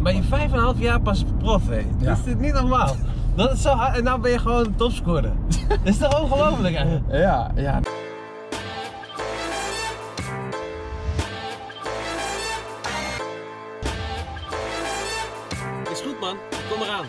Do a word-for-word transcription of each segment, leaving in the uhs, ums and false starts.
Ben je vijf en een half jaar pas prof, hé? Ja. Dat is dit niet normaal. Dat is zo hard en nou ben je gewoon topscorer. Dat is toch ongelooflijk eigenlijk? Ja, ja. Is goed man, kom eraan.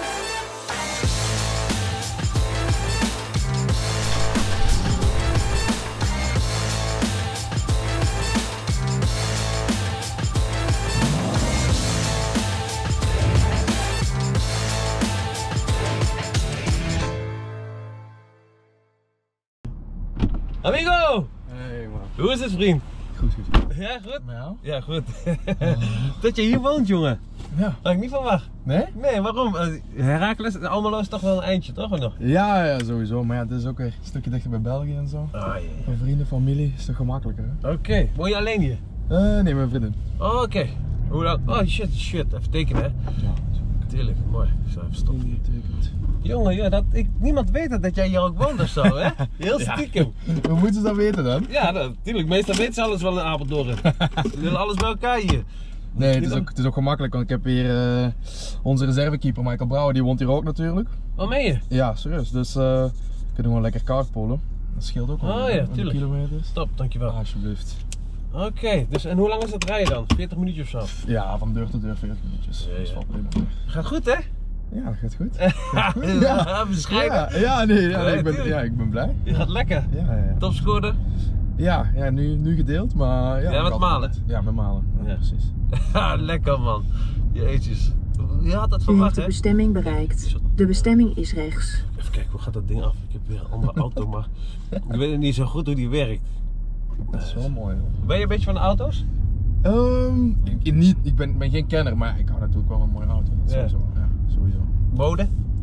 Amigo! Hey man. Hoe is het vriend? Goed, goed. Ja, goed? Met jou? Ja, goed. Dat je hier woont, jongen. Ja. Had ik niet verwacht. Nee? Nee, waarom? Heracles, Almelo is toch wel een eindje, toch? Of nog? Ja, ja, sowieso. Maar ja, het is ook weer een stukje dichter bij België en zo. Ah, jee. Mijn vrienden, familie, is toch gemakkelijker, hè? Oké. Okay. Woon je alleen hier? Uh, nee, mijn vriendin. Oh, oké. Okay. Hoe dan? Oh shit, shit. Even tekenen, hè? Ja. Tuurlijk, mooi. Ik zal even stoppen. Ingetekend. Jongen, ja, dat, ik, niemand weet het dat jij hier ook woont of zo, hè? Heel stiekem. Ja. Hoe moeten ze dat weten dan? Ja, natuurlijk. Meestal weten ze alles wel in Apeldoorn. Ze willen alles bij elkaar hier. Nee, het is, ook, het is ook gemakkelijk, want ik heb hier uh, onze reservekeeper Michael Brouwer, die woont hier ook natuurlijk. Wat meen je? Ja, serieus. Dus uh, we kunnen gewoon lekker carpolen. Dat scheelt ook al. Oh ja, tuurlijk. Kilometers. Top, dankjewel. Ah, alsjeblieft. Oké, okay, dus en hoe lang is het rijden dan? veertig minuutjes of zo? Ja, van deur tot deur veertig minuutjes. Ja, ja. Dat is gaat goed, hè? Ja, dat gaat goed. Gaat goed. Ja, bescheiden. Ja, ja, nee, ja, Nee, nee, ik, ben, ja, ik ben blij. Je gaat lekker. Ja, ja. Topscorer? Ja, ja nu, nu gedeeld, maar ja. Ja, met Malen? Goed. Ja, met Malen. Ja, Ja. precies. Lekker man. Jeetjes. Je had dat U verwacht, heeft de hè? bestemming bereikt. De bestemming is rechts. Even kijken, hoe gaat dat ding af? Ik heb weer een andere auto, maar ik weet niet zo goed hoe die werkt. Dat is wel mooi. Hoor. Ben je een beetje van de auto's? Um, ik, niet, ik ben, ben geen kenner, maar ik hou natuurlijk wel een mooie auto. Dat Ja. sowieso. Ja, sowieso. Mode?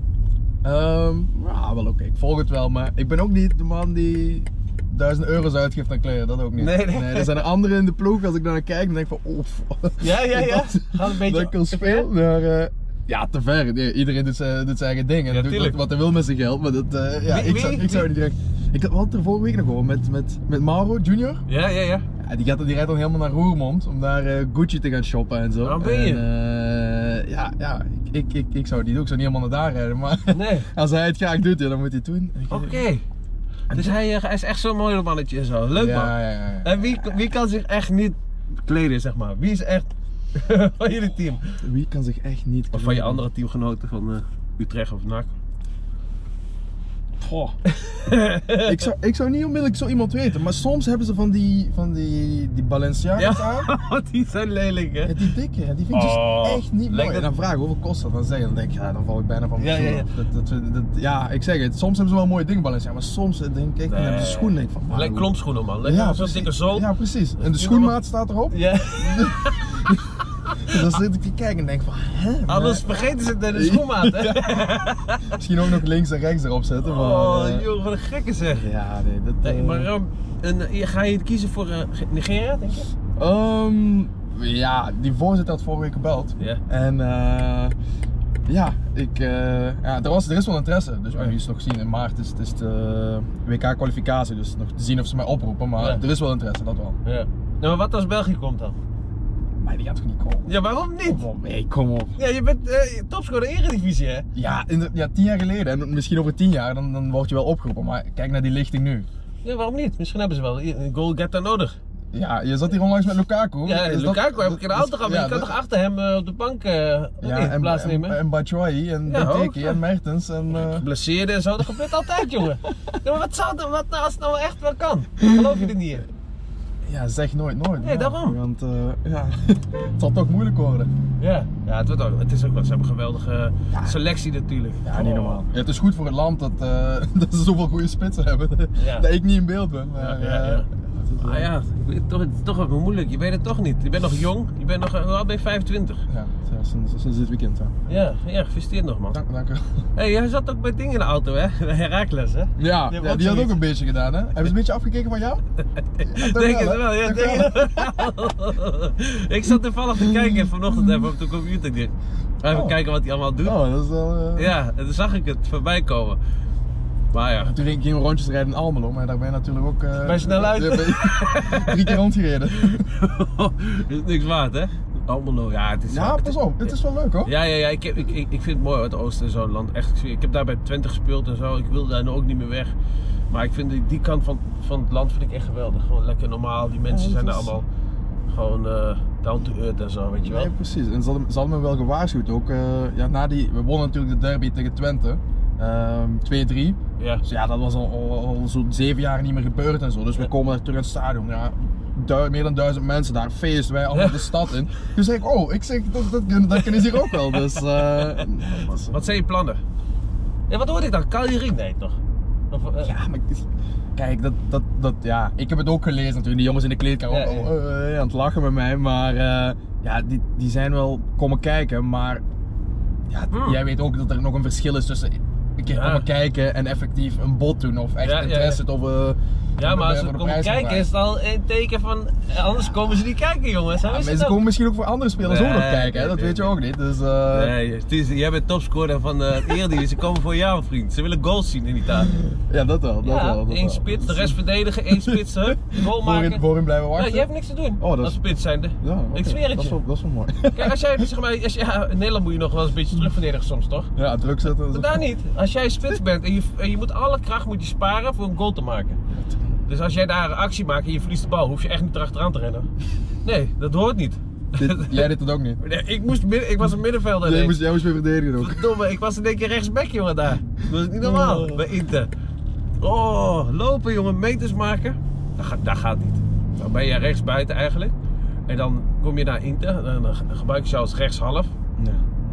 Um, ja, wel oké. Okay. Ik volg het wel, maar ik ben ook niet de man die duizend euro's uitgeeft aan kleren. Dat ook niet. Nee, nee. nee er zijn er anderen in de ploeg, als ik daar naar kijk, dan denk ik van, oef. Ja, ja, ja. Dat, Gaat een beetje dat ik al speel, maar uh, ja, te ver. Nee, iedereen doet zijn, doet zijn eigen ding en Ja, doet wat, wat hij wil met zijn geld, maar dat, uh, ja, Wie, ik, zou, wie? ik zou niet direct... Ik had het er vorige week nog over met, met, met Mauro Junior. Ja, ja, ja. Ja, die, gaat, die rijdt dan helemaal naar Roermond om daar uh, Gucci te gaan shoppen en zo. Waar ben je? En, uh, ja, ja ik, ik, ik, ik zou het niet doen, ik zou niet helemaal naar daar rijden, maar Nee. als hij het graag doet, ja, dan moet hij het doen. Oké. Okay. Dus hij, hij is echt zo'n mooi mannetje en zo. Leuk man. Ja, ja, ja, ja. En wie, wie kan zich echt niet kleden, zeg maar? Wie is echt van jullie team? Wie kan zich echt niet Of van je andere teamgenoten van uh, Utrecht of N A C? Goh. ik, zou, ik zou niet onmiddellijk zo iemand weten, maar soms hebben ze van die, van die, die Balenciaga's aan. Ja, die zijn lelijk hè? Ja, die dikke, ja, die vind ik Oh, dus echt niet mooi. dat... En dan vraag ik hoeveel kost dat? Dan zeg je, dan denk ik, ja, dan val ik bijna van mijn ja, stoel. ja, ja. Dat, dat, dat, ja, ik zeg het, soms hebben ze wel mooie dingen Balenciaga, maar soms denk ik, nee. Dan hebben ze schoenen, denk ik van, lijkt klompschoenen man, lekker ja, zo'n dikke zool. Ja, precies. En de schoenmaat staat erop. Ja. Dus dan zit ik te kijken en denk van, hè? Anders maar... vergeten ze het in de schoenmaat hè? Misschien ook nog links en rechts erop zetten. Maar, Oh uh... joh, wat een gekke zeg. Ja, nee, dat... Uh... Nee, maar um, en, uh, ga je kiezen voor uh, Nigeria, denk je? Um, ja, die voorzitter had vorige week gebeld. Ja. En uh, ja, ik, uh, ja er, was, er is wel interesse. Dus we moeten nog zien. In maart is, is de W K-kwalificatie. Dus nog te zien of ze mij oproepen. Maar Ja. er is wel interesse, dat wel. Ja. Nou, maar wat als België komt dan? Maar die gaat toch niet komen? Ja, waarom niet? Kom op, nee, kom op. Ja, je bent uh, topscorer Eredivisie hè? Ja, in de, ja, tien jaar geleden. En misschien over tien jaar, dan, dan word je wel opgeroepen. Maar kijk naar die lichting nu. Ja, waarom niet? Misschien hebben ze wel een goalgetter nodig. Ja, je zat hier onlangs met Lukaku. Ja, dus Lukaku dat, heb ik in de auto gehad, maar ja, je kan dat, toch achter hem uh, op de bank uh, ja, en, plaatsnemen? En, en Batshuayi en Ja, Benteke ook. en Mertens en... Uh... Geblesseerd en zo, dat gebeurt altijd jongen. Ja, maar wat zou dat, wat nou als het nou echt wel kan? Geloof je er niet in? Ja, zeg nooit nooit. Nee, ja, daarom. Want uh, ja, het zal toch moeilijk worden. Ja, ja het, wordt ook, het is ook wel, ze hebben een geweldige Ja. selectie natuurlijk. Ja, niet normaal. Ja, het is goed voor het land dat, uh, dat ze zoveel goede spitsen hebben. Ja. Dat ik niet in beeld ben. Maar, Ja, ja, ja. uh, het is, uh, Ah ja, ik weet, toch, het is toch even moeilijk, je weet het toch niet. Je bent nog jong, je bent nog, hoe oud ben je? vijfentwintig? Ja, ja sinds, sinds dit weekend. Ja. Ja, ja, gefeliciteerd nog man. Dank, dank u. Hé, hey, jij zat ook bij dingen in de auto hè? Heracles hè? Ja, Die ja, hebben ook die had ook zoiets. een beetje gedaan hè. Hebben ze een beetje afgekeken van jou? Ja, Denk het hè? wel, ja, Toch denk wel, hè? het wel. Ik zat toevallig te kijken vanochtend even op de computer. Even Oh. kijken wat hij allemaal doet. Oh, dat is wel... Uh... Ja, en toen zag ik het voorbij komen. Maar ja. Toen ging ik rondjes rijden in Almelo, maar daar ben je natuurlijk ook... Uh, Ben je snel uit? ja, ben je drie keer rondgereden. Is niks waard hè? Almelo, ja, het is... Ja, het pas is- op, het is wel leuk hoor. Ja, ja, ja, ik, heb, ik, ik, ik vind het mooi, het Oosten, zo'n land. Echt, ik heb daar bij Twente gespeeld en zo. Ik wil daar nu ook niet meer weg. Maar ik vind die, die kant van, van het land vind ik echt geweldig. Gewoon lekker normaal. Die mensen Ja, zijn daar dat is- allemaal gewoon uh, down to earth en zo, weet je wel. Nee, precies. En ze hadden, ze hadden me wel gewaarschuwd ook. Uh, ja, na die, we wonnen natuurlijk de derby tegen Twente. Um, twee drie. Ja. Dus ja, dat was al, al, al zo'n zeven jaar niet meer gebeurd en zo. Dus we Ja. komen daar terug in het stadion. Ja, du- meer dan duizend mensen daar, feest, wij allemaal de stad in. Dus zeg ik, oh, ik zeg, dat, dat, dat kunnen ze hier ook wel. Dus, uh, dat was, Wat zijn je plannen? Ja, wat hoorde ik dan? Cagliari? Nee, toch? Of, uh, ja, maar kijk, dat, dat, dat, ja, ik heb het ook gelezen natuurlijk. Die jongens in de kleedkamer Ja, ook ja. al uh, uh, aan het lachen met mij. Maar uh, ja, die, die zijn wel komen kijken. Maar ja, Hmm. jij weet ook dat er nog een verschil is tussen een keer Ja. komen kijken en effectief een bod doen. Of echt Ja, ja, interesse ja. of... Uh, ja, maar als voor ze de komen prijs gaan kijken is het al een teken van... Anders komen ze niet kijken, jongens. Zo Ja, is het mensen ook. komen misschien ook voor andere spelers ook nog Nee, kijken, hè? Dat nee, weet je nee. ook niet. Dus, uh... Nee, het is, jij bent topscorer van de Eredivisie. Ze komen voor jou, vriend. Ze willen goals zien in Italië. ja, dat wel. Dat Ja, wel, dat één wel. spits, de rest verdedigen, één spits, hè? Goal Voorin, maken. voorin blijven Ja, wachten. je hebt niks te doen Oh, dat is- als spits zijnde. Ja, oké. Ik zweer het dat is je. wel, dat is wel mooi. Kijk, als jij, zeg maar, als je, ja, in Nederland moet je nog wel eens een beetje terug verdedigen soms, toch? ja, druk zetten. Maar daar niet. Als jij spits bent en je, en je moet alle kracht moet je sparen voor een goal te maken. Dus als jij daar een actie maakt en je verliest de bal, hoef je echt niet erachteraan te rennen. Nee, dat hoort niet. Dit, jij deed het ook niet. Nee, ik, moest midden, ik was een middenvelder. Jij ineens. moest, jij moest weer verdedigen ook. Verdomme, ik was in één keer rechtsback, jongen, daar. Dat is niet normaal, Oh. bij Inter. Oh, lopen, jongen, meters maken. Dat gaat, dat gaat niet. Dan ben je rechtsbuiten eigenlijk. En dan kom je naar Inter, en dan gebruik je ze als rechtshalf. Ja.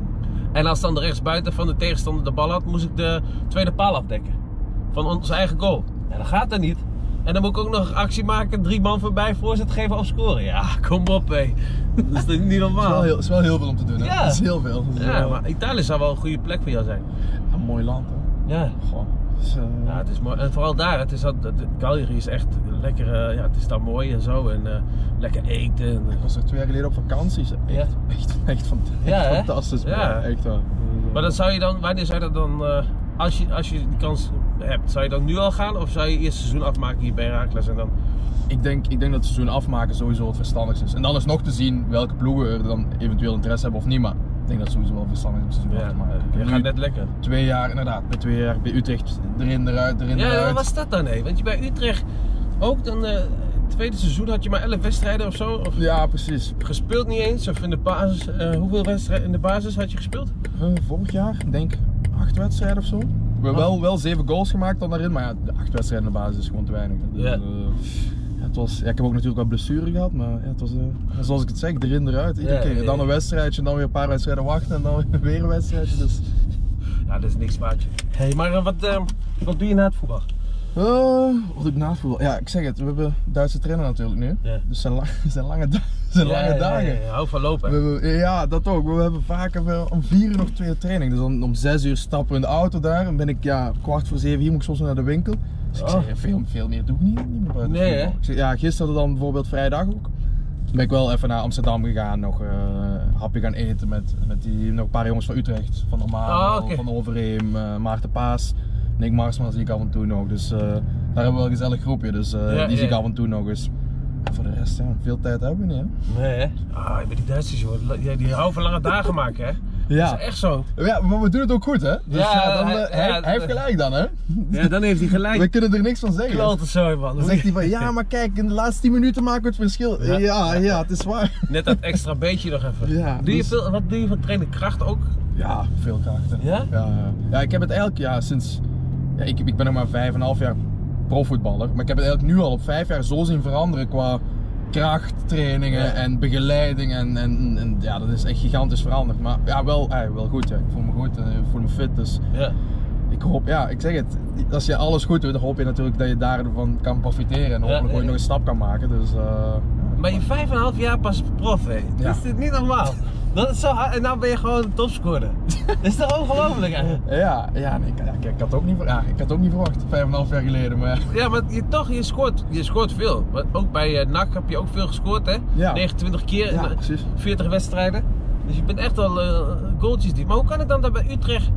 En als dan de rechtsbuiten van de tegenstander de bal had, moest ik de tweede paal afdekken. Van onze eigen goal. Ja, dat gaat er niet. En dan moet ik ook nog actie maken, drie man voorbij, voorzet geven of scoren. Ja, kom op hé. Dat is toch niet Het is, normaal? wel heel, het is wel heel veel om te doen, hè? Ja. Het is heel veel. Het is Ja, wel maar Italië zou wel een goede plek voor jou zijn. een mooi land, hè? Ja. Goh. Het is, uh... Ja, het is mooi. En vooral daar, het is dat, het- Cagliari is echt lekker, uh, ja, het is daar mooi en zo. En uh, lekker eten. En, uh, Ik was er twee jaar geleden op vakantie. Echt, Ja. echt, echt, van, echt Ja, hè? fantastisch. man. Ja. Echt waar. maar dan zou je dan, wanneer zou je dat dan, uh, als, je, als je die kans hebt, zou je dan nu al gaan? Of zou je eerst het seizoen afmaken hier bij Heracles en dan... Ik denk, ik denk dat het seizoen afmaken sowieso het verstandigste is. En dan is nog te zien welke ploegen er dan eventueel interesse hebben of niet. Maar ik denk dat het sowieso wel verstandig is om het seizoen af te maken. Ik je heb gaat nu net lekker. twee jaar, inderdaad, bij twee jaar bij Utrecht erin, eruit, erin, Ja, eruit. wat was dat dan? Nee? Want je bij Utrecht ook dan, uh, het tweede seizoen had je maar elf wedstrijden of zo? Of Ja, precies. gespeeld niet eens? Of in de basis, uh, hoeveel wedstrijden in de basis had je gespeeld? Uh, vorig jaar, ik denk acht wedstrijden of zo. We hebben wel, wel zeven goals gemaakt dan daarin, maar ja, de acht wedstrijden in de basis is gewoon te weinig. Dus, Ja. uh, ja, het was, ja, ik heb ook natuurlijk wel blessure gehad, maar ja, het was, uh, zoals ik het zeg, erin eruit. Iedere Ja, keer. ja, ja. Dan een wedstrijdje, en dan weer een paar wedstrijden wachten en dan weer een wedstrijdje. Dus. Ja, dat is niks waard. Hey, maar uh, wat, uh, wat doe je na het voetbal? Uh, wat doe ik na het voetbal? Ja, ik zeg het, we hebben Duitse trainer natuurlijk nu. Ja. Dus het zijn, lang, het zijn lange, da- het zijn lange dagen. Ja, ja, ja. Hou van lopen. We hebben, ja, dat ook. We hebben vaak even om vier uur nog twee training. Dus om, om zes uur stappen we in de auto daar. En ben ik ja, kwart voor zeven hier moet ik soms naar de winkel. Dus ik Oh. zeg, ja, veel, veel meer doe ik niet, niet meer buiten Nee, voetbal. hè? Ik zeg, ja, gisteren dan bijvoorbeeld vrijdag ook. Toen ben ik wel even naar Amsterdam gegaan, nog uh, een hapje gaan eten met, met die, nog een paar jongens van Utrecht. Van Normaal, Oh, oké. van Overheem, uh, Maarten Paas. Nick Marsman zie ik af en toe nog. Dus uh, daar hebben we wel een gezellig groepje. Dus uh, Ja, die zie ik ja. af en toe nog eens. En voor de rest, ja, veel tijd hebben we niet, hè? Nee, hè? Ah, je bent die Duitsers, joh. Die, die houden van lange dagen maken, hè? Ja. Dat is echt zo. Ja, maar we doen het ook goed, hè? Dus Ja, ja, dan, hij- uh, hij, ja, hij heeft gelijk dan, hè? Ja, dan heeft hij We gelijk. kunnen er niks van zeggen. Klote zo, man. Dan zegt hij van, ja, maar kijk, in de laatste tien minuten maken we het verschil. Ja. Ja, ja, het is waar. Net dat extra beetje nog even. Ja, doe je dus- veel, wat doe je van trainen? Kracht ook? Ja, veel krachten. Ja? Ja, ja, ik heb het eigenlijk, ja, sinds... Ja, ik, ik ben nog maar vijf en een half jaar profvoetballer. Maar ik heb het eigenlijk nu al op vijf jaar zo zien veranderen qua kracht, trainingen Ja. en begeleiding. En, en, en ja, dat is echt gigantisch veranderd. Maar ja, wel, ja, wel goed. Ja. Ik voel me goed en ik voel me fit. Dus Ja. ik hoop, ja, ik zeg het. Als je alles goed doet, dan hoop je natuurlijk dat je daarvan kan profiteren. En hopelijk ja, ooit ja. nog een stap kan maken. Dus, uh, Maar je vijf en een half jaar pas prof, hè? Ja. Dat is dit niet normaal. Dat is zo hard. En nou ben je gewoon een topscorer. Dat is toch ongelooflijk, hè? ja, ja, nee, ik, ja, ik, ik had ook niet, ver- ja, ik had ook niet verwacht. Vijf en een half jaar geleden. Maar Ja, maar je, toch, je scoort, je scoort veel. Want ook bij uh, N A C heb je ook veel gescoord, hè? Ja. negenentwintig keer Ja, in uh, precies. veertig wedstrijden. Dus je bent echt wel uh, goaltjes diep. Maar hoe kan het dan dat bij Utrecht...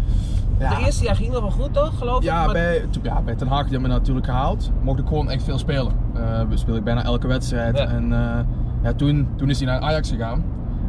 ja. De eerste jaar ging nog wel goed, toch? Geloof ik? Ja, Maar- bij, to- ja, bij Ten Hag, die hebben me natuurlijk gehaald, mocht ik gewoon echt veel spelen. Uh, we speelden bijna elke wedstrijd. Ja. En uh, ja, toen, toen is hij naar Ajax gegaan.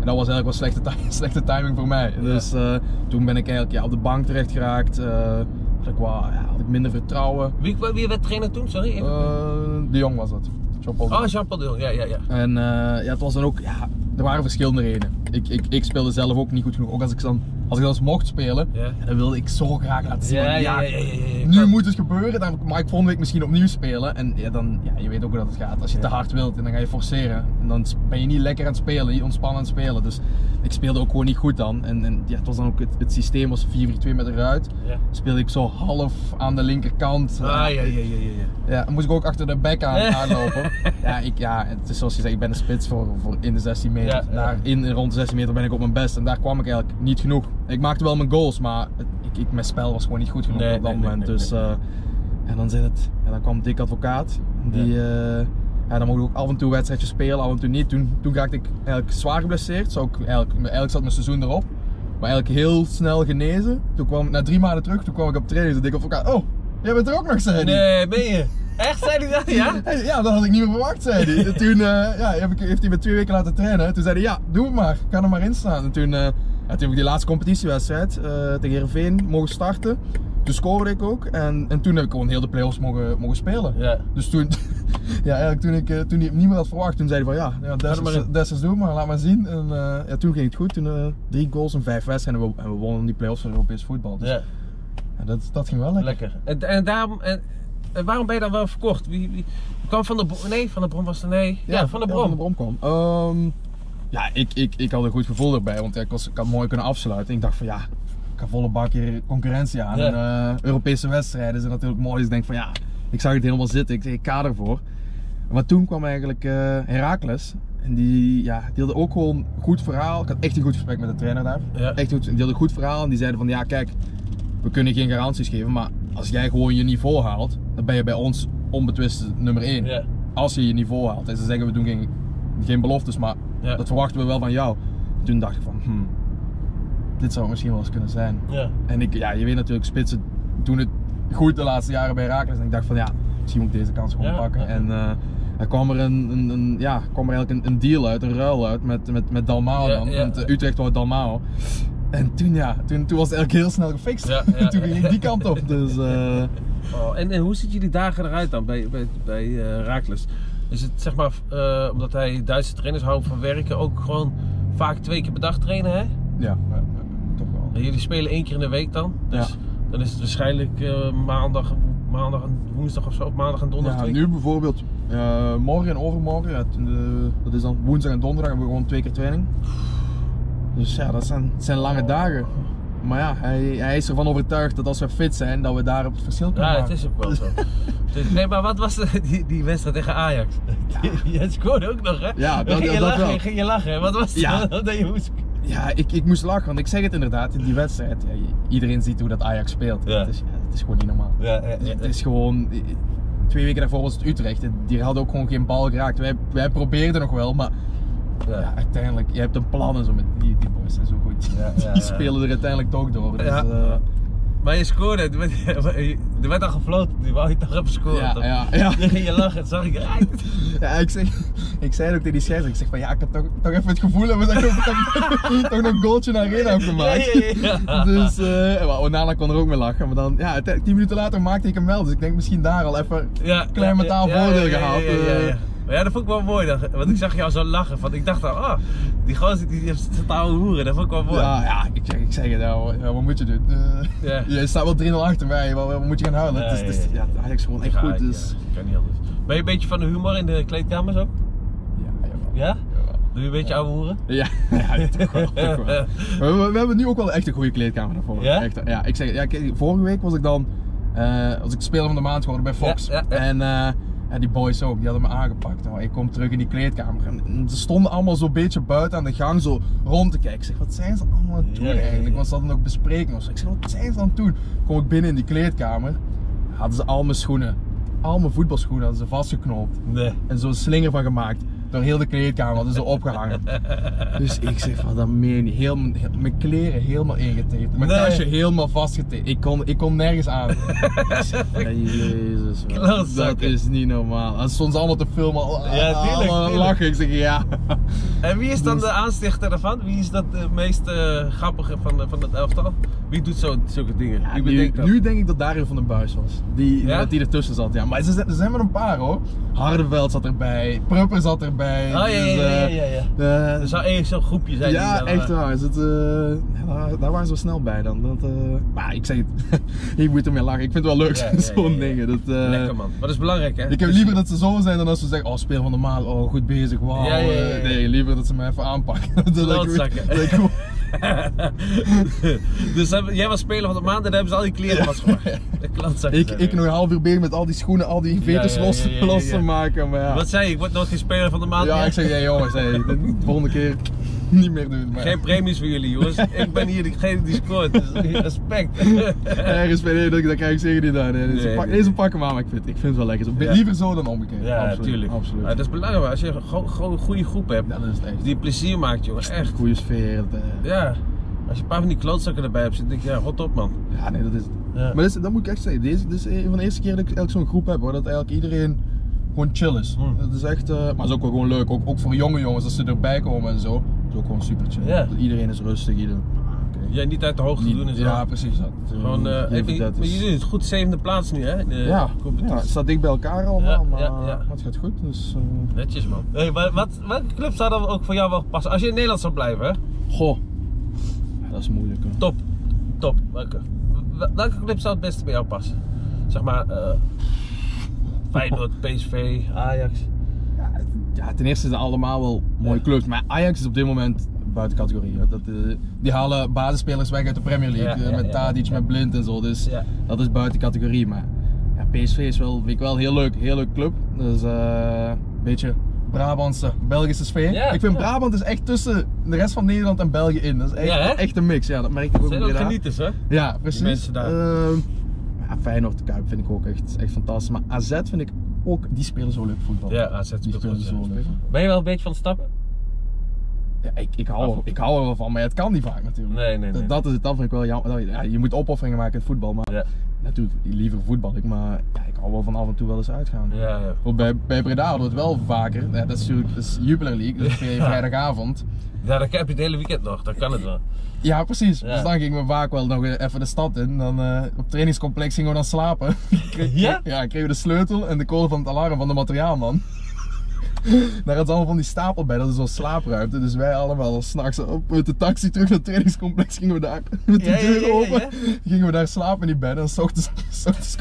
En dat was eigenlijk wel slechte, ti- slechte timing voor mij. Ja. Dus uh, toen ben ik eigenlijk ja, op de bank terecht geraakt. Uh, had, ik wel, ja, had ik minder vertrouwen. Wie, wie werd trainer toen? Sorry? Even. Uh, de Jong was dat. Jean-Paul de Oh, Jong. Jean-Paul de Jong, ja, ja, ja. En uh, ja, het was dan ook, ja, er waren verschillende redenen. Ik, ik, ik speelde zelf ook niet goed genoeg. Ook als ik dan, als ik dan eens mocht spelen, Ja. ja, dan wilde ik zo graag laten zien. Ja, van, ja, ja, ja, ja, ja. Nu moet het gebeuren, dan mag ik volgende week misschien opnieuw spelen. En ja, dan, ja, je weet ook hoe dat het gaat. Als je Ja. te hard wilt en dan ga je forceren, en dan ben je niet lekker aan het spelen, niet ontspannen aan het spelen. Dus ik speelde ook gewoon niet goed dan. En, en ja, het was dan ook, het, het systeem was vier vier twee met eruit. Ja. Speelde ik zo half aan de linkerkant. Ah, ja, ja, ja, ja, ja. Ja, dan moest ik ook achter de bek aan, aanlopen. Ja, ik, ja, het is zoals je zegt, ik ben een spits voor, voor in de zestien meter. Ja, ja. Daar in en rond de zestien meter ben ik op mijn best en daar kwam ik eigenlijk niet genoeg. Ik maakte wel mijn goals, maar het, ik, ik, mijn spel was gewoon niet goed genoeg Nee, op dat nee, moment. nee, dus nee. uh, en dan, zit het, en dan kwam Dick Advocaat. Die, Ja. uh, ja, dan mocht ik ook af en toe wedstrijdjes spelen, af en toe niet. Toen, toen raakte ik eigenlijk zwaar geblesseerd. Zou ik, eigenlijk, eigenlijk zat mijn seizoen erop. Maar eigenlijk heel snel genezen. Toen kwam ik na drie maanden terug, toen kwam ik op training en Dick Advocaat, oh, jij bent er ook nog, zei hij. Nee, ben je? Echt, zei hij dat? Ja? Hey, ja, dat had ik niet meer verwacht, zei hij. En toen uh, ja, heb ik, heeft hij me twee weken laten trainen. Toen zei hij, ja, doe het maar, ga er maar in staan. En toen, uh, ja, toen heb ik die laatste competitiewedstrijd uh, tegen Heerenveen mogen starten. Toen scoorde ik ook en, en toen heb ik gewoon heel de play-offs mogen, mogen spelen. Ja. Dus toen, ja, eigenlijk toen ik uh, toen hij het niet meer had verwacht, toen zei hij van ja, ja Ga er maar in. Des is doen, maar laat maar zien. En uh, ja, toen ging het goed, toen uh, drie goals en vijf wedstrijden en we, en we wonnen die play-offs van Europees voetbal. Dus Ja, ja, dat, dat ging wel lekker. lekker. En, en, daarom, en, en waarom ben je dan wel verkocht? Wie, wie kwam Van der Brom? Nee, Van der Brom was er, nee. Ja, Van der Brom. Van der Brom kwam. Um, ja, ik, ik, ik had een goed gevoel erbij, want ik, was, ik had mooi kunnen afsluiten. Ik dacht van ja, ik ga volle bak hier concurrentie aan. Ja. En, uh, Europese wedstrijden zijn natuurlijk mooi, dus ik denk van ja, ik zag het helemaal zitten, ik, ik ga ervoor. Maar toen kwam eigenlijk uh, Heracles. En die, ja, die hadden ook gewoon een goed verhaal. Ik had echt een goed gesprek met de trainer daar. Ja. Echt goed, die hadden een goed verhaal en die zeiden van ja kijk, we kunnen geen garanties geven, maar als jij gewoon je niveau haalt, dan ben je bij ons onbetwist nummer één. Ja. Als je je niveau haalt. En ze zeggen we doen geen, geen beloftes, maar Ja. dat verwachten we wel van jou. En toen dacht ik van, hmm, dit zou het misschien wel eens kunnen zijn. Ja. En ik, ja, je weet natuurlijk, spitsen doen het goed de laatste jaren bij Heracles. En ik dacht van ja, misschien moet ik deze kans gewoon Ja, pakken. ja. En uh, er kwam er, een, een, een, ja, kwam er eigenlijk een, een deal uit, een ruil uit met, met, met Dalmau Ja, dan. ja. Want uh, Utrecht wou Dalmau. En toen, ja, toen, toen was het eigenlijk heel snel gefixt. Ja, ja, toen ging ik ja. die kant op. Dus, uh, Oh, en, en hoe ziet jullie dagen eruit dan bij, bij, bij uh, Heracles? Is het zeg maar, uh, omdat hij Duitse trainers houden van werken, ook gewoon vaak twee keer per dag trainen, hè? ja, ja, ja, toch wel. En jullie spelen één keer in de week dan? Dus Ja. dan is het waarschijnlijk uh, maandag, maandag en woensdag of zo, of maandag en donderdag. Ja, twee nu bijvoorbeeld, uh, morgen en overmorgen, ja, toen de, dat is dan woensdag en donderdag, hebben we gewoon twee keer training. Dus ja, dat zijn, dat zijn lange dagen. Maar ja, hij, hij is ervan overtuigd dat als we fit zijn, dat we daar op het verschil kunnen Ja, maken. het is ook wel zo. Dus, nee, maar wat was de, die, die wedstrijd tegen Ajax? Je scoorde ook nog, hè? Ja, dat- ging je dat lachen, wel. ging je lachen. Wat was het? Ja. Dat je moest... Ja, ik, ik moest lachen, want ik zeg het inderdaad, in die wedstrijd, ja, iedereen ziet hoe dat Ajax speelt. Ja. Het, is, ja, het is gewoon niet normaal. Ja, ja, ja. Het is gewoon, twee weken daarvoor was het Utrecht, die hadden ook gewoon geen bal geraakt. Wij, wij probeerden nog wel, maar Ja. ja, uiteindelijk, je hebt een plan en zo, met die, die boys zijn zo goed. Ja, ja, Die ja. spelen er uiteindelijk toch door. Dus, Ja. uh, Maar je scoorde, er werd, er werd al gefloten, die wou je toch even scoren. Ja, toch? ja, ja. Dan ging je lachen, dat zag ik eruit. ja, ik, zeg, ik zei het ook tegen die scheidsrechter, ik zeg van ja, ik had toch, toch even het gevoel hebben dat ik nog, toch, toch nog een goaltje naar Arena heb gemaakt. Ja, ja, ja. Dus, uh, well, Onana kon er ook mee lachen, maar dan, ja, tien minuten later maakte ik hem wel, dus ik denk misschien daar al even Ja, een klein mentaal ja, ja, voordeel ja, ja, gehaald. Ja, ja, ja, ja. uh, Maar ja, dat vond ik wel mooi, dat, want ik zag jou zo lachen, want ik dacht dan, oh, die gozer die heeft zitten oude hoeren, dat vond ik wel mooi. Ja, ja, ik zeg, ik zeg het, ja, wat, ja, wat moet je doen? Uh, Ja. Je staat wel drie nul achter mij, wat, wat moet je gaan huilen? Ja, het is, het is, ja, ja, Ajax is gewoon echt Ja, goed, ja, dus... kan niet anders. Ben je een beetje van de humor in de kleedkamers ook? Ja, jawel. Ja? Jawel. Doe je een beetje oude hoeren? Ja, ja, toch wel, toch wel. We, we, we hebben nu ook wel echt een goede kleedkamer daarvoor. Ja? Echt, ja, ik zeg, ja, kijk, vorige week was ik dan, uh, als ik speler van de maand geworden bij Fox. Ja, ja, ja. En uh, ja, die boys ook, die hadden me aangepakt. Nou, ik kom terug in die kleedkamer en ze stonden allemaal zo'n beetje buiten aan de gang zo rond te kijken. Ik zeg, wat zijn ze allemaal aan het doen Ja, ja, ja. eigenlijk? Want ze hadden nog bespreking of zo. Ik zeg, wat zijn ze aan het doen? Kom ik binnen in die kleedkamer, hadden ze al mijn schoenen, al mijn voetbalschoenen hadden ze vastgeknoopt. Nee. En zo'n slinger van gemaakt. door heel de kleedkamer, hadden ze opgehangen. Dus ik zeg van, dat meen je niet. Heel, heel, mijn kleren helemaal ingetaped, mijn Nee. tasje helemaal vastgetaped. Ik kon, ik kon nergens aan. Ik zeg van, Jezus man, dat Klootzakken. is niet normaal. En stonden ze allemaal te filmen, Ja, tuurlijk, allemaal tuurlijk. lachen. Ik zeg ja. En wie is dan Dus- de aanstichter daarvan? Wie is dat de meest eh, grappige van, van het elftal? Wie doet zo, zulke dingen? Wie nu, bedenkt dat? nu denk ik dat Dario van den Buis was. Die, Ja? dat die ertussen zat, ja. Maar ze, ze zijn maar een paar hoor. Hardeveld zat erbij, Prupper zat erbij. Oh ja, ja, dus, ja, ja, eh, ja, ja. eh, Er zou één zo'n groepje zijn. ja, die dan, echt eh, waar. Is het, eh, ja, daar, daar waren ze wel snel bij dan. Dat, eh, maar ik zeg het, ik moet ermee lachen. Ik vind het wel leuk, Ja, ja, zo'n ja, ja. dingen. Dat, eh, Lekker man. Maar dat is belangrijk hè? ik heb liever dat ze zo zijn dan als ze zeggen, oh speel van de maand, oh goed bezig, wauw. Ja, ja, ja, ja. eh, Nee, liever dat ze me even aanpakken. dat ik- Klootzakken. dat ik gewoon- Dus hebben- jij was speler van de maand en dan hebben ze al die kleren vastgemaakt. De klantzakken ik, zijn ik er. nog een half uur bezig met al die schoenen, al die veters ja, ja, los, ja, ja, los ja. te maken. Maar ja. Wat zei je? Ik word nooit geen speler van de maand Ja, meer. ik zeg, ja jongens, hey, de volgende keer niet meer doen. Maar Geen premies voor jullie jongens. Ik ben hier degene die scoort. Dus respect. ergens bij nee, dat, dat krijg ik zeker niet aan. Nee, dus Nee, pak, nee. deze pakken maar, maar ik vind, ik vind het wel lekker. Zo, Ja. Liever zo dan omgekeerd. Ja, absoluut, natuurlijk. Absoluut. Maar dat is belangrijk. Als je gewoon een goede groep hebt. Ja, dat is het echt. Die plezier maakt jongen. Echt. Goede sfeer. Dat, eh, Ja. Als je een paar van die klootzakken erbij hebt zitten, denk ik ja, rot op man. ja, nee, dat is het. Ja. Maar dat, is, dat moet ik echt zeggen. Deze, dit is een van de eerste keer dat ik eigenlijk zo'n groep heb hoor. Dat eigenlijk iedereen gewoon chill is. Hmm. Dat is echt, uh, maar het is ook wel gewoon leuk. Ook, ook voor jonge jongens, als ze erbij komen en zo. Dat is ook gewoon super chill. Ja. Iedereen is rustig. Iedereen, ah, oké. Jij niet uit de hoogte Niet- doen en zo. Ja, precies dat. Gewoon, eh, Liever even, dat maar is- je doet het goed, zevende plaats nu hè, in de Ja, ja, competitie. het staat dicht bij elkaar allemaal, Ja, maar, ja, ja. maar het gaat goed. Dus, uh, Netjes man. Hey, wat, wat, welke club zou dan ook voor jou wel passen? Als je in Nederland zou blijven hè? goh, ja, dat is moeilijk. Hè. Top. Top. Welke? Wel- Welke club zou het beste bij jou passen? Zeg maar uh, Feyenoord, P S V, Ajax. Ja, het- ja, ten eerste zijn het allemaal wel mooie Ja. clubs, maar Ajax is op dit moment buiten categorie. Hè. Dat, eh, die halen basisspelers weg uit de Premier League, Ja, eh, ja, met ja, Tadic, ja. met Blind en zo. Dus Ja. dat is buiten categorie. Maar ja, P S V is wel, vind ik wel een heel leuk, heel leuk club. Dus eh, een beetje Brabantse, Belgische sfeer. Ja, ik vind ja. Brabant is echt tussen de rest van Nederland en België in. Dat is echt, Ja, hè? echt een mix. Ja, dat merk ik ook Zijn in ook Breda. genieters hè? Ja, precies. mensen daar. Ehm, ja, Feyenoord, de Kuip vind ik ook echt, echt fantastisch. Maar A Z vind ik ook, die spelen zo leuk voetbal. Ja, A Z die speelt spelen goed, zo ja. leuk. Ben je wel een beetje van het stappen? Ja, ik, ik, hou, er- ik hou er wel van, maar het kan niet vaak natuurlijk. Nee, nee, nee. Dat, dat is het, dat vind ik wel jammer. Dat- Ja, je moet opofferingen maken in het voetbal, maar Ja. natuurlijk liever voetbal ik, maar ja, ik hou wel van af en toe wel eens uitgaan. Ja, ja. Want Bij, bij Breda hadden we het wel vaker. Ja, dat is natuurlijk dat is Jupiler League, dat speel je Ja. vrijdagavond. Ja, dan heb je het hele weekend nog, dan kan het wel. Ja, precies. Ja. Dus dan gingen we vaak wel nog even de stad in. Dan, eh, op het trainingscomplex gingen we dan slapen. Kreeg- Ja? Ja, kregen we de sleutel en de code van het alarm van de materiaalman. Daar had ze allemaal van die stapel bij, dat is zo'n slaapruimte. Dus wij allemaal s'nachts op met de taxi terug naar het trainingscomplex gingen we daar met de Ja, ja, deur ja, ja, open. ja. Gingen we daar slapen in die bed en s ochtends, s ochtends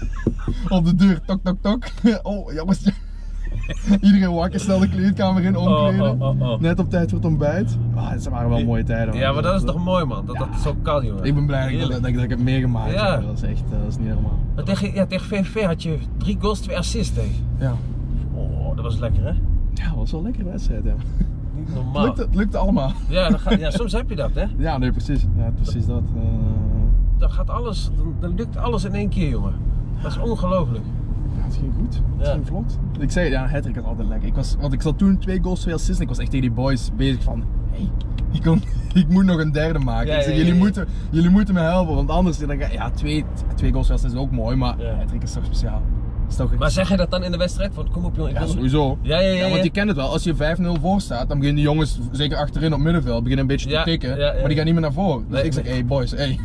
op de deur, tok tok tok. Oh jongens, iedereen wakker, snel de kleedkamer in, omkleden. Oh, oh, oh, oh. Net op tijd voor het ontbijt. Ah, dat waren wel mooie tijden. man. Ja, maar dat is toch mooi man, dat Ja. dat zo kan jongen. Ik ben blij dat ik, dat, Heerlijk. dat, ik- dat ik het meegemaakt Ja. heb. Dat is echt, eh, dat is niet normaal. Maar tegen, ja, tegen V V V had je drie goals, twee assists tegen. Ja. Oh, dat was lekker hè? Ja, dat was wel een lekkere wedstrijd, ja. Niet Het normaal. lukte, het lukte allemaal. Ja, dan ga, ja, soms heb je dat hè? Ja, nee, precies. Ja, precies dat. eh. Dan gaat alles, dan, dan lukt alles in één keer jongen. Dat is ongelooflijk. Ja, het ging goed. Het Ja. ging vlot. Ik zei, ja, hattrick is altijd lekker. Ik was, want ik zat toen twee goals, twee assists en ik was echt tegen die boys bezig van, hey, ik, kon, ik moet nog een derde maken. Ja, ik zeg, ja, ja, jullie, ja. Moeten, jullie moeten me helpen, want anders dan ga ja, twee, twee goals, twee assists is ook mooi, maar Ja. hattrick is toch speciaal. Is toch Maar zeg je dat dan in de wedstrijd? Van, kom op jongen, ik ja, wil- sowieso. Ja, ja, ja, want ja. je kent het wel, als je vijf nul voor staat, dan beginnen die jongens, zeker achterin op middenveld, beginnen een beetje Ja, te tikken, ja, ja. maar die gaan niet meer naar voren. Dus Nee, ik zeg, nee. hey boys, hey,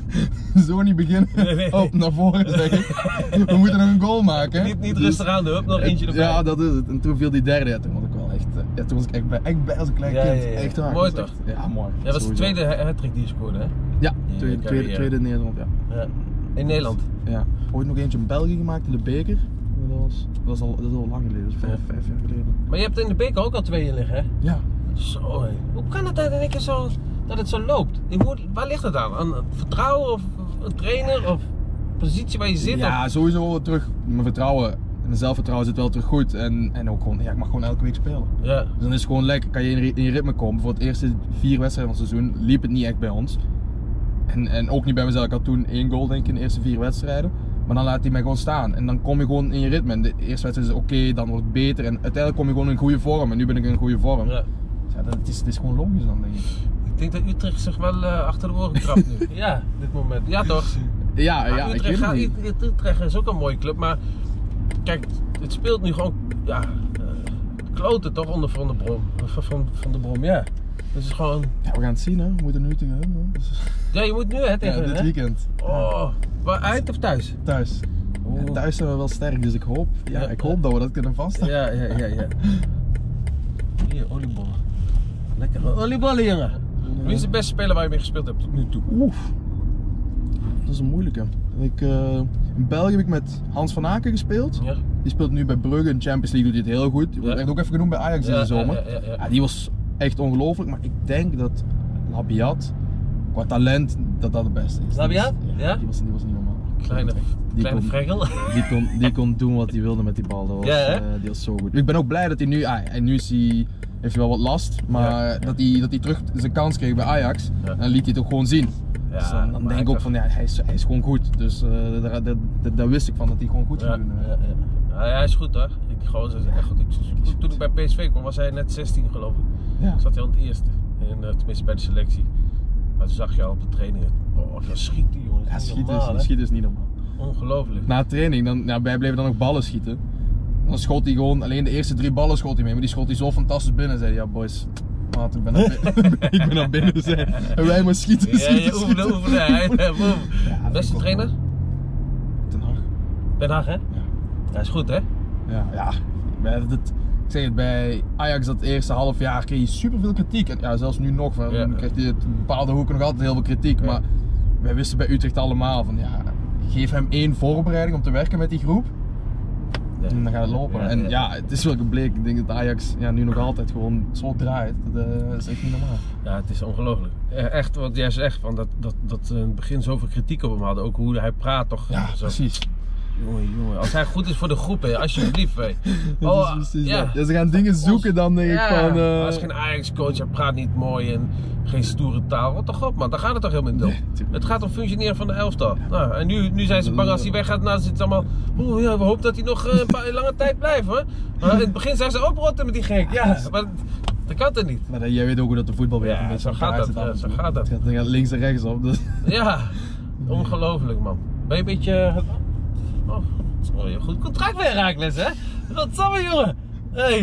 zo niet beginnen, Nee, nee. op naar voren zeg ik. We moeten nog een goal maken. Niet, niet Dus- rustig aan de hup, nog eentje erbij. Ja, dat is het. En toen viel die derde, ja, toen was ik wel echt, eh, ja, toen was ik echt blij, echt blij als een klein Ja, kind. ja, ja. Echt waar. Mooi Dat was toch? echt- ja, mooi. Ja, dat was de Sowieso. tweede hat-trick die je scoorde hè? Ja, je tweede, tweede, carrière. tweede in Nederland, ja. Ja. In Nederland. ja. Ooit nog eentje in België gemaakt in de beker. Dat was, dat was al, dat is al lang geleden, dat is vijf, Ja. vijf jaar geleden. Maar je hebt in de beker ook al twee in liggen hè? Ja. Zo hé. Hoe kan het dat in één keer zo, dat het zo loopt? Ik moet, waar ligt het aan? Aan het vertrouwen of een trainer of positie waar je zit? Ja, Of? sowieso wel terug. Mijn vertrouwen en mijn zelfvertrouwen zit wel terug goed. En, en ook gewoon, ja, ik mag gewoon elke week spelen. Ja. Dus dan is het gewoon lekker, kan je in, in je ritme komen. Voor het eerste vier wedstrijden van het seizoen liep het niet echt bij ons. En, en ook niet bij mezelf. Ik had toen één goal denk ik in de eerste vier wedstrijden. Maar dan laat hij mij gewoon staan en dan kom je gewoon in je ritme. En de eerste wedstrijd is oké, okay, dan wordt het beter en uiteindelijk kom je gewoon in goede vorm. En nu ben ik in goede vorm. Ja. Dus ja, dat, het, is, het is gewoon logisch dan, denk ik. Ik denk dat Utrecht zich wel uh, achter de oren trapt nu. Ja, dit moment. Ja toch? Ja, maar ja, Utrecht, ik weet gaat, het niet. Utrecht is ook een mooie club, maar kijk, het speelt nu gewoon, ja, uh, kloten toch onder Van der Brom. Van, van, van der Brom, ja. Dus het is gewoon... Ja, we gaan het zien hè, we moeten nu tegen hun. Dus... Ja, je moet nu hè, tegen ja, dit hè? weekend. Oh, waar, uit of thuis? Thuis. Oh. Ja, thuis zijn we wel sterk, dus ik hoop, ja, Ja, ik ja. hoop dat we dat kunnen vasthouden. Ja, ja, ja, ja. Hier, oliebollen. Lekker oliebollen, jongen. Wie is de beste speler waar je mee gespeeld hebt tot nu toe? Oef. Dat is een moeilijke. Ik, uh, in België heb ik met Hans van Aken gespeeld. Ja. Die speelt nu bij Brugge in Champions League, doet hij het heel goed. Die Ja. werd ook even genoemd bij Ajax in Ja, de zomer. ja, ja, ja, ja. Ja, die was echt ongelooflijk, maar ik denk dat Labiat, qua talent, dat dat het beste is. Labiat? Die was, Ja? Die was, die was niet normaal. Kleine, Die kleine kon- freggel. Die kon, die kon doen wat hij wilde met die bal. Dat was, Ja, hè? uh, die was zo goed. Ik ben ook blij dat hij nu, ah, en nu is hij, heeft hij wel wat last, maar Ja, ja. Dat, hij, dat hij terug zijn kans kreeg bij Ajax. Ja. En dan liet hij het ook gewoon zien. Ja, dus dan, dan maar denk ik hij ook van ja, hij is, hij is gewoon goed. Dus uh, daar, daar, daar, daar wist ik van dat hij gewoon goed Ja, ging doen. ja, ja. Ja, hij is goed hoor. Die gozer is echt goed. Ik, toen ik bij P S V kwam was hij net zestien geloof ik. Ja. Zat hij al in het eerste. In, uh, tenminste bij de selectie. Maar toen zag je al op de trainingen. Oh, dan schiet die jongen. Ja, Dat is niet schieten, normaal, is, hè? schieten is niet normaal. Ongelooflijk. Na training, dan, ja, wij bleven dan nog ballen schieten. Dan schoot hij gewoon, alleen de eerste drie ballen schoot hij mee, maar die schoot hij zo fantastisch binnen. Zei hij, ja boys, maat, ik ben naar binnen. ik ben naar binnen, zei hij. En wij maar schieten, Ja, schieten, je oefenen, schieten. oefenen. Hij- boom. Ja, dat Beste vind ik trainer? ook wel. Ten Hag. Den Haag hè? Ja. Hij is goed hè? Ja, ja. Bij dat, ik zeg het, bij Ajax dat eerste half jaar kreeg je superveel kritiek. En ja, zelfs nu nog, dan Ja. krijgt hij het in bepaalde hoeken nog altijd heel veel kritiek. Ja. Maar wij wisten bij Utrecht allemaal van ja, geef hem één voorbereiding om te werken met die groep. Ja. En dan gaat het lopen. Ja, en ja. ja, het is wel gebleken. Ik denk dat Ajax ja, nu nog altijd gewoon zo draait. Dat uh, is echt niet normaal. Ja, het is ongelooflijk. Eh, Echt, wat jij zegt, van dat, dat, dat ze in het begin zoveel kritiek op hem hadden. Ook hoe hij praat toch. Ja, zo. precies. Jongen, jongen. Als hij goed is voor de groep, hè, alsjeblieft. Hè. Dat Oh, is precies ja. dat. Ja, ze gaan dingen zoeken dan denk Ja, ik van... uh, hij is geen Ajax-coach, hij praat niet mooi en geen stoere taal. Wat toch op man, daar gaat het toch helemaal niet om. Nee, tuurlijk. Het gaat om functioneren van de elftal. Nou, en nu, nu zijn ze bang als hij weggaat, nou zit het allemaal... Oeh, ja, we hopen dat hij nog uh, een paar lange tijd blijft hoor. Maar in het begin zijn ze oprotten met die gek. Ja, maar dat kan toch niet. Maar jij weet ook hoe dat de voetbalwereld Ja, een beetje zo gaat elkaar dat, zit ja, af en zo toe. gaat dat. Het gaat, het gaat links en rechts op. Dus. Ja, ongelooflijk man. Ben je een beetje... Oh, sorry, goed contract bij Herakles hè? Wat samen jongen! Hey!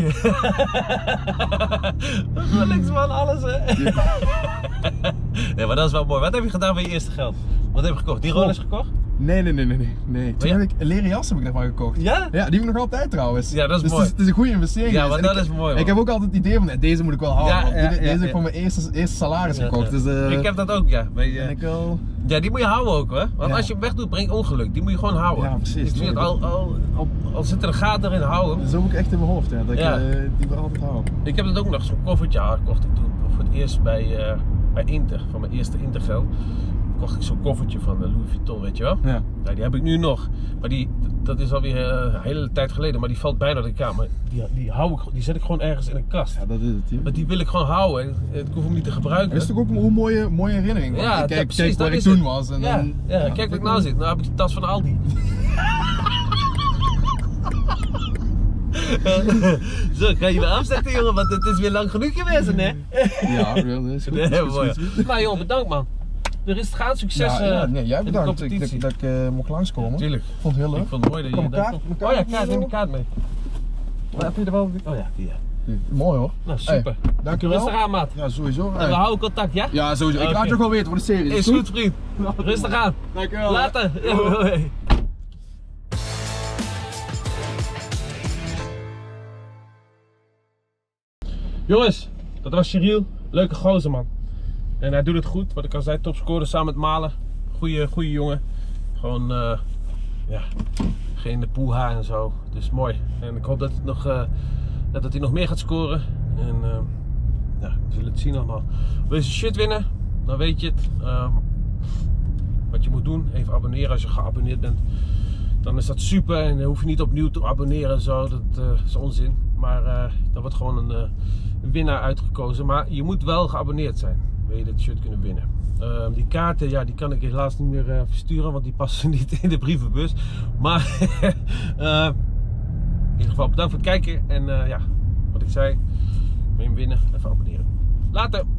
Links man, alles hè? Nee, maar dat is wel mooi. Wat heb je gedaan met je eerste geld? Wat heb je gekocht? Die Rolex gekocht? Nee, nee, nee, nee, nee. nee. Toen ja? heb ik een leren jas heb ik daarvan gekocht. Ja? Ja, die heb ik nog altijd trouwens. Ja, dat is dus mooi. Het is, het is een goede investering. Ja, geweest. maar En dat ik, is mooi, man. Ik heb ook altijd het idee van, nee, deze moet ik wel houden. Ja, want ja, deze ja, deze heb ja. ik voor mijn eerste, eerste salaris Ja, gekocht. ja. Dus, uh, Ik heb dat ook ja. Weet je. ben ik wel... Ja, die moet je houden ook hoor. Want Ja. als je hem wegdoet, brengt ongeluk. Die moet je gewoon houden. Ja, precies. Ik zie het al, al, al, al zit er een gaten erin, hou hem. Dat is ook echt in mijn hoofd, ja, dat ik Ja. uh, die wil altijd houden. Ik heb dat ook nog, zo'n koffertje ah, kocht ik toen voor het eerst bij, uh, bij Inter, van mijn eerste Intergeld. Kocht ik zo'n koffertje van uh, Louis Vuitton, weet je wel? Ja. Ja, die heb ik nu nog. Maar die, dat is alweer uh, een hele tijd geleden, maar die valt bijna de kamer. Die, die, hou ik, die zet ik gewoon ergens in een kast. Ja, dat is het. Hier. Maar die wil ik gewoon houden. Ik hoef hem niet te gebruiken. Dat is toch ook een hoe mooie, mooie herinnering. Want Ja, ik kijk, dat- precies, kijk waar dat ik is toen het. was. En Ja, dan, ja, dat kijk vind waar ik ik nou wel- zit. Nou heb ik de tas van Aldi. Zo, ik ga je weer afzetten jongen, want het is weer lang genoeg geweest hè? Ja, dat is goed. Nee, dat is mooi. goed. Nou jongen, bedankt man. Er is het gaan, succes Ja, ja, eh, nee, jij in de bedankt dat, ik- competitie. dat, dat ik uh, mocht langskomen. Tuurlijk. Ik vond het heel leuk. Ik vond het mooi dat je Kom, dat kaart- kon. mijn Oh ja, kaart kaart, neem die mee, kaart mee. Maar heb je er wel... Oh ja, die ja. Mooi hoor. Nou super. Hey, dankjewel. Rustig aan maat. Ja, sowieso. En Hey. we houden contact, ja? Ja, sowieso. Ik Oké. laat je ook wel weten voor de serie. Is goed vriend. Rustig aan. Dankjewel. Later. Ja, hoi. Jongens, dat was Cyril. Leuke gozer man. En hij doet het goed. Wat ik al zei, topscorer samen met Malen. Goeie, goeie jongen. Gewoon, uh, ja, geen poeha en zo. Dus mooi. En ik hoop dat, het nog, uh, dat hij nog meer gaat scoren. En uh, ja, we zullen het zien allemaal. Wil je een shirt winnen? Dan weet je het. Uh, wat je moet doen, even abonneren als je geabonneerd bent. Dan is dat super en dan hoef je niet opnieuw te abonneren en zo. Dat uh, is onzin. Maar uh, dan wordt gewoon een, uh, een winnaar uitgekozen. Maar je moet wel geabonneerd zijn. wil je dit shirt kunnen winnen. Uh, die kaarten, ja, die kan ik helaas niet meer uh, versturen, want die passen niet in de brievenbus. Maar uh, in ieder geval bedankt voor het kijken. En uh, ja, wat ik zei, wil je hem winnen, even abonneren. Later!